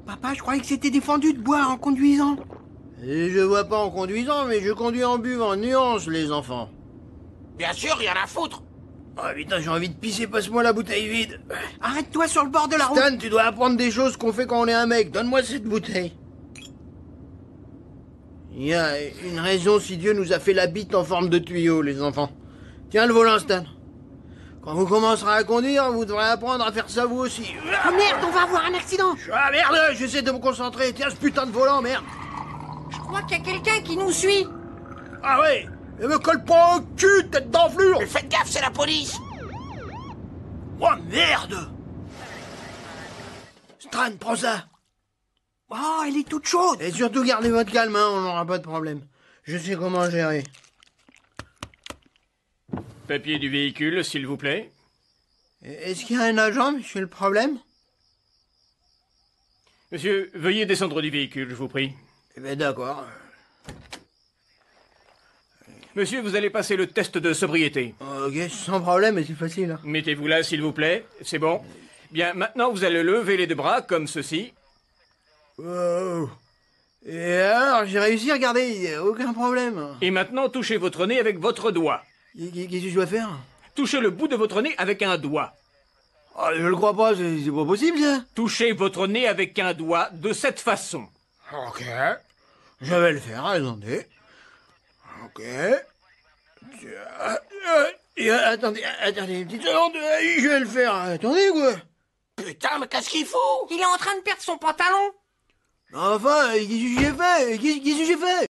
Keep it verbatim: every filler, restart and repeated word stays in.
Papa, je croyais que c'était défendu de boire en conduisant. Et je vois pas en conduisant, mais je conduis en buvant. Nuance, les enfants. Bien sûr, rien à foutre. Oh putain, j'ai envie de pisser, passe-moi la bouteille vide. Arrête-toi sur le bord de la route. Stan, tu dois apprendre des choses qu'on fait quand on est un mec. Donne-moi cette bouteille. Il y a une raison si Dieu nous a fait la bite en forme de tuyau, les enfants. Tiens le volant, Stan. Quand vous commencerez à conduire, vous devrez apprendre à faire ça vous aussi. Oh merde, on va avoir un accident. Ah merde, j'essaie de me concentrer. Tiens ce putain de volant, merde. Je crois qu'il y a quelqu'un qui nous suit. Ah ouais, et me colle pas au cul, tête d'enflure. Mais faites gaffe, c'est la police. Oh merde. Stan, prends ça. Oh, elle est toute chaude. Et surtout gardez votre calme, hein, on n'aura pas de problème. Je sais comment gérer. Papier du véhicule, s'il vous plaît. Est-ce qu'il y a un agent, monsieur, le problème? Monsieur, veuillez descendre du véhicule, je vous prie. Eh ben d'accord. Monsieur, vous allez passer le test de sobriété. Ok, sans problème, mais c'est facile. Hein. Mettez-vous là, s'il vous plaît. C'est bon. Bien, maintenant, vous allez lever les deux bras, comme ceci. Wow. Et alors, j'ai réussi, regardez, aucun problème. Et maintenant, touchez votre nez avec votre doigt. Qu'est-ce que je dois faire? Touchez le bout de votre nez avec un doigt. Oh, je le crois pas, c'est c'est pas possible, ça. Touchez votre nez avec un doigt de cette façon. Ok. Je vais le faire, attendez. Ok. Euh, euh, attendez, attendez une petite seconde, je vais le faire, attendez quoi. Putain, mais qu'est-ce qu'il fout? Il est en train de perdre son pantalon. Enfin, qu'est-ce que j'ai fait? Qu'est-ce que j'ai fait?